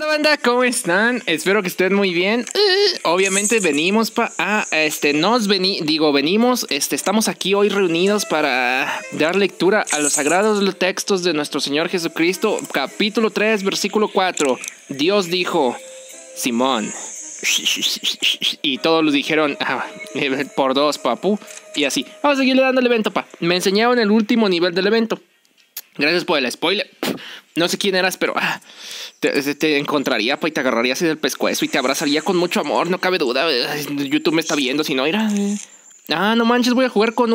Hola banda, ¿cómo están? Espero que estén muy bien. Obviamente venimos estamos aquí hoy reunidos para dar lectura a los sagrados textos de nuestro Señor Jesucristo, capítulo 3, versículo 4. Dios dijo, Simón. Y todos los dijeron, por dos, papu. Y así, vamos a seguirle dando el evento, pa. Me enseñaron el último nivel del evento. Gracias por el spoiler. No sé quién eras, pero te encontraría, pa, y te agarraría así del pescuezo y te abrazaría con mucho amor, no cabe duda. YouTube me está viendo, si no era. No manches, voy a jugar con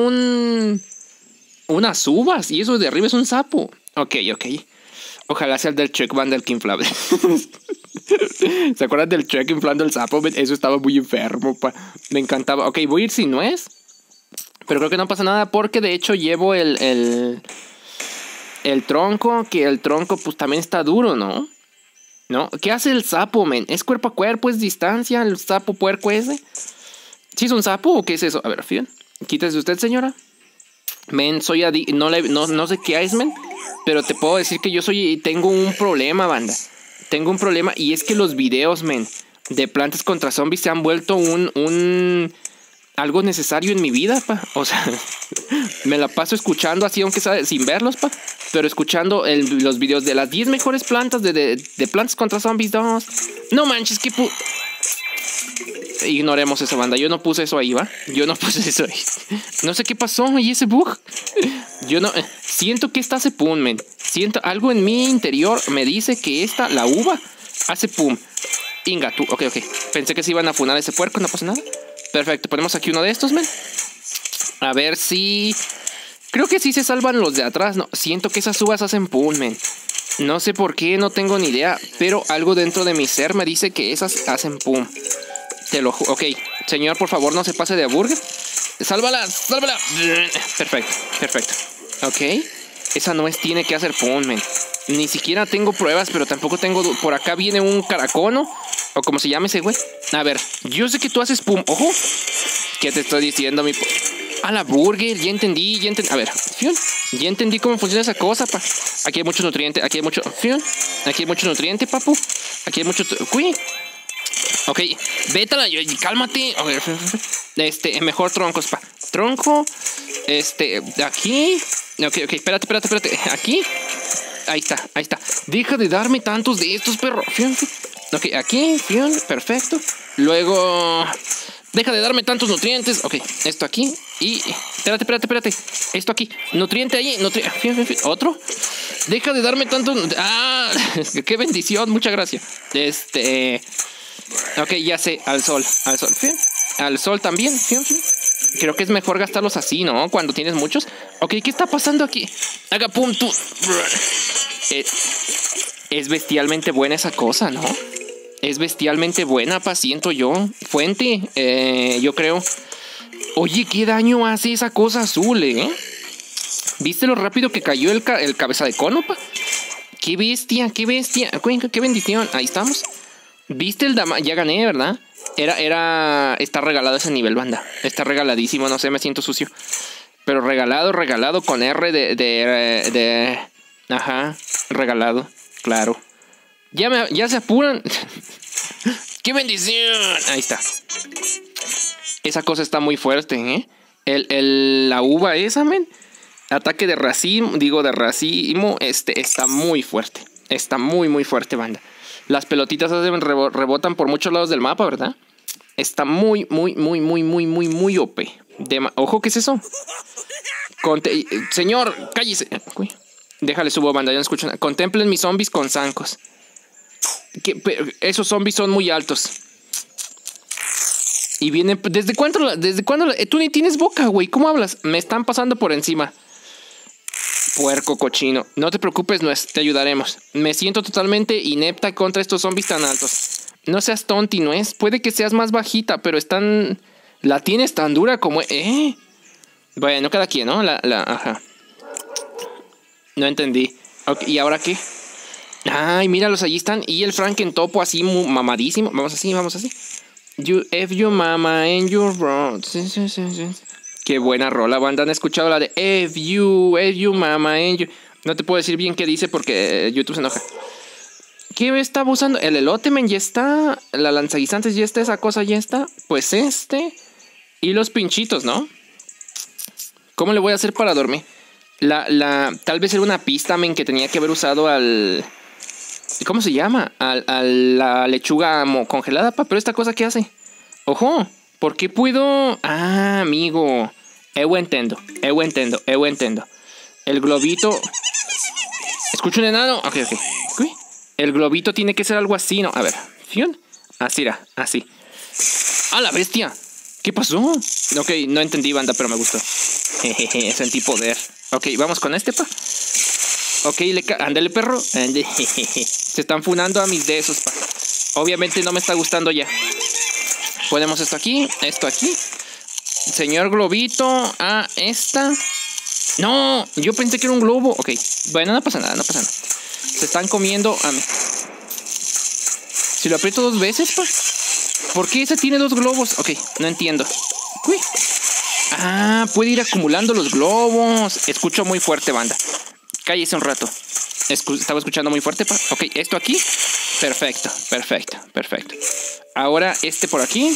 unas uvas y eso de arriba es un sapo. Ok. Ojalá sea el del Shrek Band del que inflable. ¿Se acuerdan del Shrek inflando el sapo? Eso estaba muy enfermo, pa. Me encantaba. Ok, voy a ir sin nuez. Pero creo que no pasa nada porque de hecho llevo el tronco, que el tronco pues también está duro, ¿no? ¿No? ¿Qué hace el sapo, men? ¿Es cuerpo a cuerpo? ¿Es distancia? ¿El sapo puerco ese? ¿Sí es un sapo o qué es eso? A ver, fíjate. Quítese usted, señora. Men, soy no sé qué es, men. Pero te puedo decir que tengo un problema, banda. Tengo un problema y es que los videos, men, de Plantas contra Zombies se han vuelto algo necesario en mi vida, pa. O sea, me la paso escuchando así, aunque sea sin verlos, pa. Pero escuchando los videos de las 10 mejores plantas de Plantas contra Zombies 2. No manches, ignoremos esa banda. Yo no puse eso ahí, ¿va? Yo no puse eso ahí. No sé qué pasó. ¿Y ese bug? Yo no... Siento que esta hace pum, men. Siento algo en mi interior me dice que la uva, hace pum. Inga, tú. Ok. Pensé que se iban a funar ese puerco. No pasa nada. Perfecto. Ponemos aquí uno de estos, men. A ver si... Creo que sí se salvan los de atrás. No, siento que esas uvas hacen pum, men. No sé por qué, no tengo ni idea. Pero algo dentro de mi ser me dice que esas hacen pum. Te lo juro. Ok, señor, por favor, no se pase de burger. Sálvala. Perfecto. Ok. Esa nuez tiene que hacer pum, men. Ni siquiera tengo pruebas, pero tampoco tengo... Por acá viene un caracono. O como se llame ese güey. A ver, yo sé que tú haces pum. Ojo. ¿Qué te estoy diciendo, mi... A la burger, ya entendí. A ver, ya entendí cómo funciona esa cosa, pa. Aquí hay mucho nutriente, Aquí hay mucho nutriente, papu. Aquí hay mucho... Uy. Ok, vétala, cálmate. A ver, mejor troncos, pa. Tronco. Aquí. Ok, espérate. Aquí. Ahí está. Deja de darme tantos de estos, perro. Ok, aquí. Perfecto. Luego... Deja de darme tantos nutrientes. Ok, esto aquí. Y... Espérate. Esto aquí. Nutriente ahí. Otro. Deja de darme tantos... Qué bendición. Muchas gracias. Ok, ya sé. Al sol. Al sol también. Creo que es mejor gastarlos así, ¿no? Cuando tienes muchos. Ok, ¿qué está pasando aquí? Haga pum, tú. Es bestialmente buena esa cosa, ¿no? Es bestialmente buena, pa, siento yo. Fuente, yo creo. Oye, ¿qué daño hace esa cosa azul, eh? ¿Viste lo rápido que cayó el cabeza de cono, pa? ¡Qué bestia! ¡Qué bendición! Ahí estamos. ¿Viste el damage? Ya gané, ¿verdad? Está regalado ese nivel, banda. Está regaladísimo, no sé, me siento sucio. Pero regalado con R Ajá, regalado, claro. Ya se apuran. ¡Qué bendición! Ahí está. Esa cosa está muy fuerte, ¿eh? La uva esa, men. Ataque de racimo, está muy fuerte. Está muy fuerte, banda. Las pelotitas rebotan por muchos lados del mapa, ¿verdad? Está muy OP. Ojo, ¿qué es eso? Señor, cállese. Déjale subo, banda, ya no escucho nada. Contemplen mis zombies con zancos. Esos zombies son muy altos. Y vienen... ¿Desde cuándo? Tú ni tienes boca, güey. ¿Cómo hablas? Me están pasando por encima. Puerco cochino. No te preocupes, te ayudaremos. Me siento totalmente inepta contra estos zombies tan altos. No seas tonti, ¿no es? Puede que seas más bajita, pero la tienes tan dura como... Bueno, cada quien, ¿no? Ajá. No entendí. Okay, ¿y ahora qué? Ay, míralos, allí están. Y el Frankentopo así mamadísimo. Vamos así. You mama and you run. Sí. Qué buena rola, banda. ¿Han escuchado la de If you mama and you? No te puedo decir bien qué dice porque YouTube se enoja. ¿Qué estaba usando? El elote, men, ya está. La lanzaguisantes ya está. Esa cosa ya está. Pues y los pinchitos, ¿no? ¿Cómo le voy a hacer para dormir? Tal vez era una pista, men, que tenía que haber usado al... ¿Cómo se llama? La lechuga congelada, pa. Pero esta cosa, ¿qué hace? ¡Ojo! ¿Por qué puedo...? Ah, amigo. Entiendo. El globito... ¿Escucho un enano? Ok. Uy. El globito tiene que ser algo así, ¿no? A ver. ¿Fion? Así era. Así. ¡Ah, la bestia! ¿Qué pasó? Ok, no entendí, banda, pero me gustó. Jejeje, sentí poder. Ok, vamos con este, pa. Ok, ándale, perro. Se están funando a mis de esos, pa. Obviamente no me está gustando ya. Ponemos esto aquí. Señor globito. Esta. No, yo pensé que era un globo. Ok, bueno, no pasa nada. Se están comiendo a mí. Si lo aprieto 2 veces, pa. ¿Por qué ese tiene 2 globos? Ok, no entiendo. Uy. Puede ir acumulando los globos. Escucho muy fuerte, banda. Cállese un rato. Estaba escuchando muy fuerte, pa. Ok, esto aquí. Perfecto. Ahora por aquí.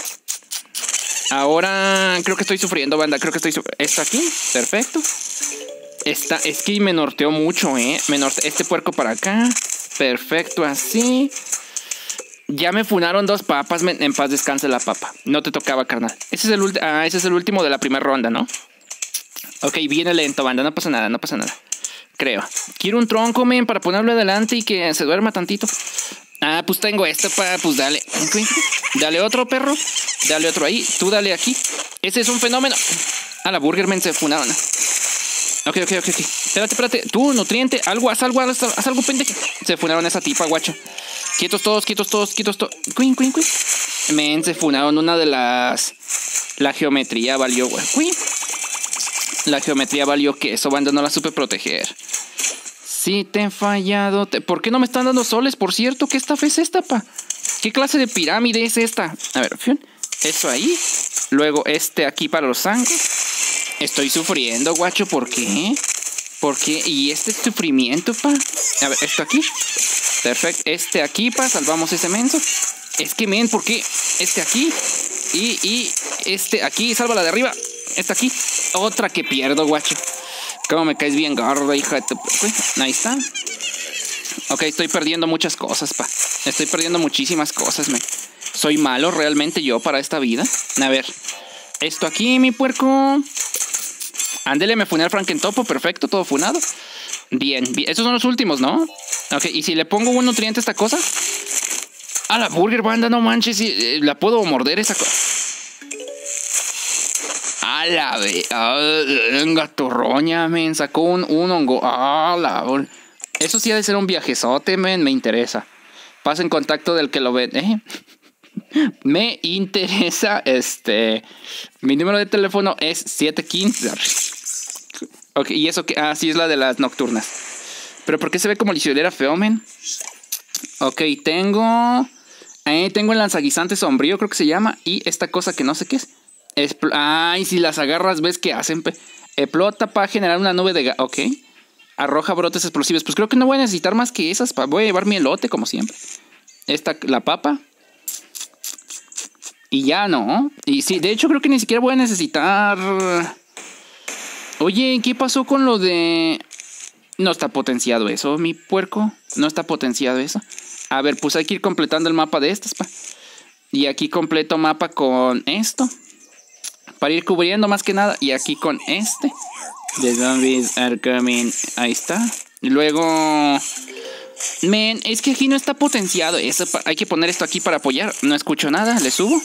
Ahora creo que estoy sufriendo, banda. Esto aquí. Perfecto. Es que me norteó mucho, este puerco para acá. Perfecto, así. Ya me funaron 2 papas. En paz descanse la papa. No te tocaba, carnal. Ese es el último de la primera ronda, ¿no? Ok, viene lento, banda. No pasa nada. Creo. Quiero un tronco, men, para ponerlo adelante y que se duerma tantito. Pues tengo pues dale. Dale otro, perro. Dale otro ahí. Tú dale aquí. Ese es un fenómeno. La burger, men, se funaron. Ok. Espérate. Tú, nutriente. Haz algo, pendejo. Se funaron esa tipa, guacho. Quietos todos. Queen. Men, se funaron una de las... La geometría valió, güey. La geometría valió que eso, banda, no la supe proteger. Sí, te he fallado. ¿Por qué no me están dando soles? Por cierto, ¿qué estafa es esta, pa? ¿Qué clase de pirámide es esta? A ver, eso ahí. Luego aquí para los ángulos. Estoy sufriendo, guacho. ¿Por qué? ¿Y este sufrimiento, pa? A ver, esto aquí. Perfecto. Aquí, pa. Salvamos ese menso. Es que, men, ¿por qué? Aquí. Y aquí. Sálvala de arriba. Aquí. Otra que pierdo, guacho. Cómo me caes bien gordo, hija de tu... Ahí está. Ok, estoy perdiendo muchas cosas, pa. Estoy perdiendo muchísimas cosas, men. Soy malo realmente yo para esta vida. A ver. Esto aquí, mi puerco. Ándele, me funé al Frankentopo. Perfecto, todo funado. Bien. Estos son los últimos, ¿no? Ok, y si le pongo un nutriente a esta cosa... La burger, banda, no manches. La puedo morder esa cosa. Venga, torroña, men. Sacó un hongo. Eso sí ha de ser un viajezote, men. Me interesa. Pasa en contacto del que lo ve. Me interesa. Mi número de teléfono es 715. Ok, y eso que... sí, es la de las nocturnas. Pero ¿por qué se ve como lisionera feo, men? Ok, tengo el lanzaguisante sombrío, creo que se llama. Y esta cosa que no sé qué es. Si las agarras, ¿ves qué hacen? Explota para generar una nube de gas. Ok. Arroja brotes explosivos. Pues creo que no voy a necesitar más que esas. Voy a llevar mi elote, como siempre. La papa. Y ya, ¿no? Y sí, de hecho creo que ni siquiera voy a necesitar... Oye, ¿qué pasó con lo de...? No está potenciado eso, mi puerco. No está potenciado eso. A ver, pues hay que ir completando el mapa de estas, pa. Y aquí completo mapa con esto. Para ir cubriendo más que nada. Y aquí con este. The zombies are coming. Ahí está. Y luego... Men, es que aquí no está potenciado. Hay que poner esto aquí para apoyar. No escucho nada. Le subo.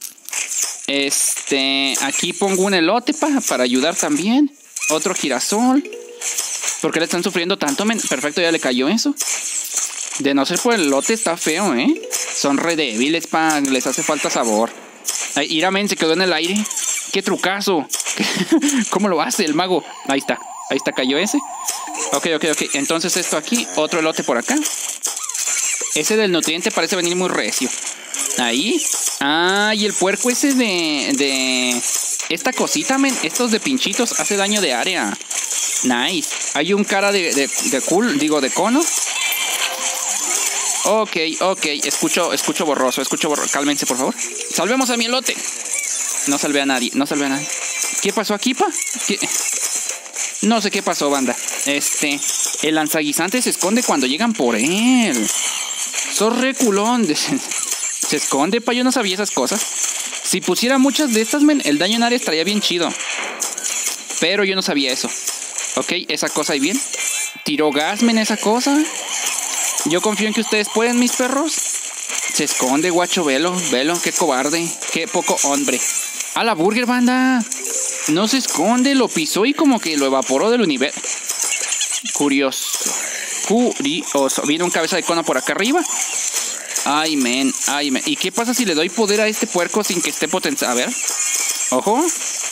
Aquí pongo un elote para ayudar también. Otro girasol. ¿Por qué le están sufriendo tanto, men? Perfecto, ya le cayó eso. De no ser por el elote está feo, Son re débiles, les hace falta sabor. Ira, men, se quedó en el aire. ¡Qué trucazo! ¿Cómo lo hace el mago? Ahí está, cayó ese. Ok. Entonces esto aquí, otro elote por acá. Ese del nutriente parece venir muy recio. Ahí. Y el puerco ese de... Esta cosita, men, estos de pinchitos, hace daño de área. Nice. Hay un cara de cono. Ok. Escucho borroso. Cálmense, por favor. Salvemos a mi elote. No salvé a nadie. ¿Qué pasó aquí, pa? No sé qué pasó, banda. El lanzaguisante se esconde cuando llegan por él. Sos reculón. Se esconde, pa. Yo no sabía esas cosas. Si pusiera muchas de estas, men, el daño en área estaría bien chido. Pero yo no sabía eso. Ok, esa cosa ahí bien. Tiró gas, men, esa cosa. Yo confío en que ustedes pueden, mis perros. Se esconde, guacho, velo, qué cobarde, qué poco hombre. A la burger, banda. No se esconde, lo pisó y como que lo evaporó del universo. Curioso. Viene un cabeza de cono por acá arriba. Ay, men. ¿Y qué pasa si le doy poder a este puerco sin que esté potenciado? A ver. Ojo.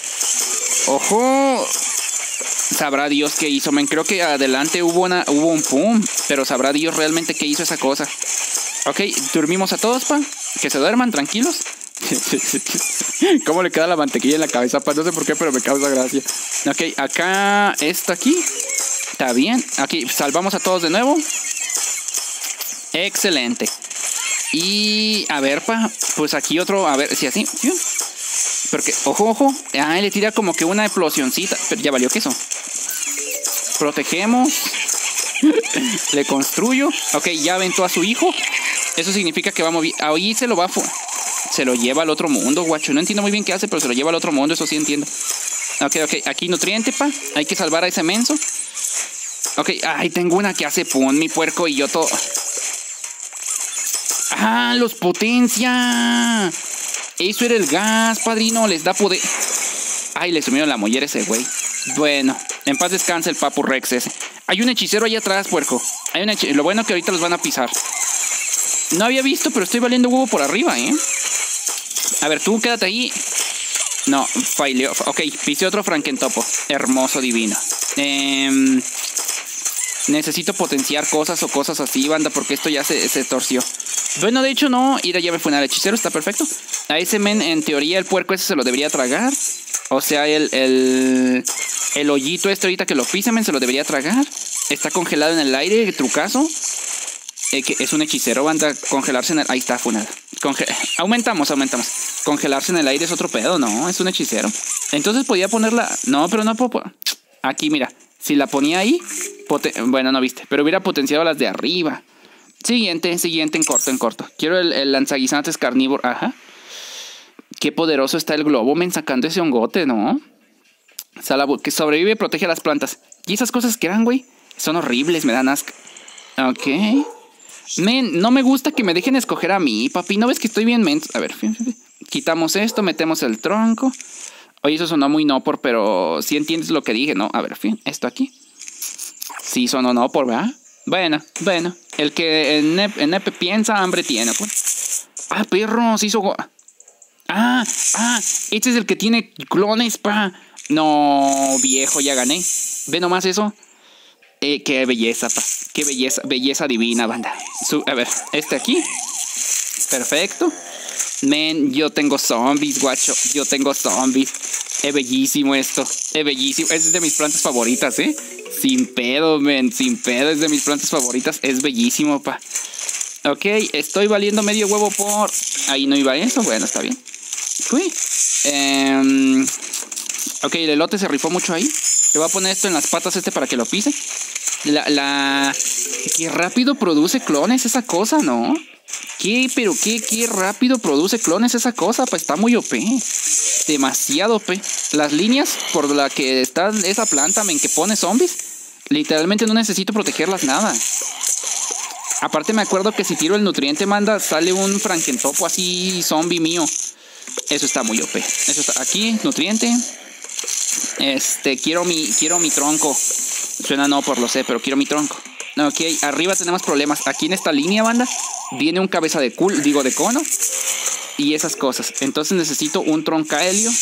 Sabrá Dios qué hizo, men. Creo que adelante hubo un pum. Pero sabrá Dios realmente qué hizo esa cosa. Ok, dormimos a todos, pa. Que se duerman, tranquilos. ¿Cómo le queda la mantequilla en la cabeza, pa? No sé por qué, pero me causa gracia. Ok, acá, esto aquí. Está bien. Aquí, salvamos a todos de nuevo. Excelente. Y, a ver, pa. Pues aquí otro, a ver, si así. Porque, ojo. Le tira como que una explosioncita. Pero ya valió queso. Protegemos. Le construyo. Ok, ya aventó a su hijo. Eso significa que vamos bien. Ahí se lo va. Se lo lleva al otro mundo, guacho. No entiendo muy bien qué hace, pero se lo lleva al otro mundo. Eso sí entiendo. Ok. Aquí nutriente, pa. Hay que salvar a ese menso. Ok. Ay, tengo una que hace pum, mi puerco. Y yo todo. ¡Ah! ¡Los potencia! Eso era el gas, padrino. Les da poder. Ay, le sumieron la mollera a ese güey. Bueno, en paz descanse el Papu Rex ese. Hay un hechicero allá atrás, puerco. Lo bueno que ahorita los van a pisar. No había visto, pero estoy valiendo huevo por arriba, ¿eh? A ver, tú quédate ahí. No, faileó. Ok, pisé otro frankentopo. Hermoso, divino. Necesito potenciar cosas o cosas así, banda, porque esto ya se torció. Bueno, de hecho no. Ya me fue al hechicero, está perfecto. A ese men, en teoría, el puerco ese se lo debería tragar. O sea, el hoyito ahorita que lo pisa, men, se lo debería tragar. Está congelado en el aire, trucazo. Que es un hechicero, banda. Congelarse en el... Ahí está, funada. Aumentamos. Congelarse en el aire es otro pedo, no, es un hechicero. Entonces podía ponerla... No, pero no puedo... Aquí, mira. Si la ponía ahí... Bueno, no viste. Pero hubiera potenciado las de arriba. Siguiente, en corto. Quiero el lanzaguisantes carnívoro. Ajá. Qué poderoso está el globo, men, sacando ese hongote, ¿no? Que sobrevive y protege a las plantas. ¿Y esas cosas que eran, güey? Son horribles, me dan asco. Ok. Men, no me gusta que me dejen escoger a mí, papi. ¿No ves que estoy bien, men? A ver, quitamos esto, metemos el tronco. Oye, eso sonó muy no por, pero sí entiendes lo que dije, ¿no? A ver, esto aquí. Sí sonó no por, ¿verdad? Bueno. El que en Nepe piensa, hambre tiene, pues. Ah, perro, se hizo... Este es el que tiene clones, pa. No, viejo, ya gané. Ve nomás eso. Qué belleza, pa. Qué belleza divina, banda. A ver, este aquí. Perfecto. Men, yo tengo zombies, guacho. Es bellísimo esto. Es de mis plantas favoritas, ¿eh? Sin pedo, men. Es de mis plantas favoritas. Es bellísimo, pa. Ok, estoy valiendo medio huevo por... Ahí no iba eso. Bueno, está bien. Uy. Ok, el elote se rifó mucho ahí. Le voy a poner esto en las patas para que lo pise. Qué rápido produce clones esa cosa, ¿no? Qué rápido produce clones esa cosa. Pues está muy OP. Demasiado OP. Las líneas por la que está esa planta, men, que pone zombies. Literalmente no necesito protegerlas nada. Aparte me acuerdo que si tiro el nutriente, manda, sale un frankentopo así zombie mío. Eso está muy OP. Eso está aquí, nutriente. Quiero mi tronco. Suena no por lo sé, pero quiero mi tronco. Ok, arriba tenemos problemas. Aquí en esta línea, banda, viene un cabeza de cono. Y esas cosas. Entonces necesito un troncaelio.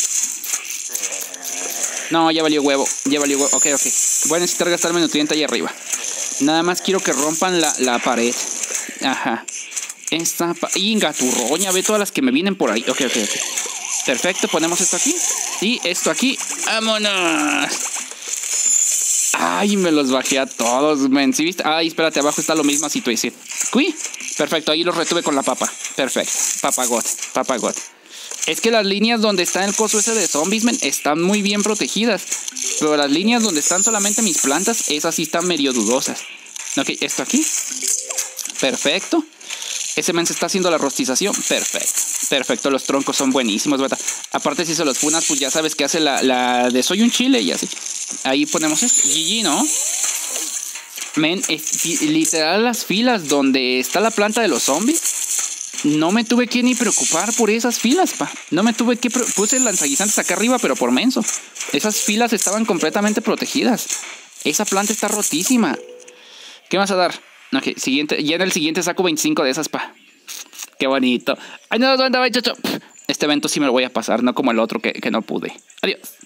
No, ya valió huevo. Ok. Voy a necesitar gastarme nutriente ahí arriba. Nada más quiero que rompan la pared. Ajá. Inga, turroña, ve todas las que me vienen por ahí. Ok. Perfecto, ponemos esto aquí. Y esto aquí. ¡Vámonos! Ay, me los bajé a todos, men. ¿Sí viste? Ay, espérate, abajo está lo mismo situación. Uy, Perfecto, ahí los retuve con la papa. Perfecto. Papagot. Es que las líneas donde está el coso ese de zombies, men, están muy bien protegidas. Pero las líneas donde están solamente mis plantas, esas sí están medio dudosas. Ok, esto aquí. Perfecto. Ese men se está haciendo la rostización. Perfecto, los troncos son buenísimos, ¿verdad? Aparte, si se los funas, pues ya sabes que hace la de soy un chile y así. Ahí ponemos esto. GG, ¿no? Men, literal las filas donde está la planta de los zombies. No me tuve que ni preocupar por esas filas, pa. No me tuve que... Puse lanzaguisantes acá arriba, pero por menso. Esas filas estaban completamente protegidas. Esa planta está rotísima. ¿Qué vas a dar? Ok, siguiente. Ya en el siguiente saco 25 de esas, pa. Qué bonito. Ay, no, chacho. Este evento sí me lo voy a pasar, no como el otro que no pude. Adiós.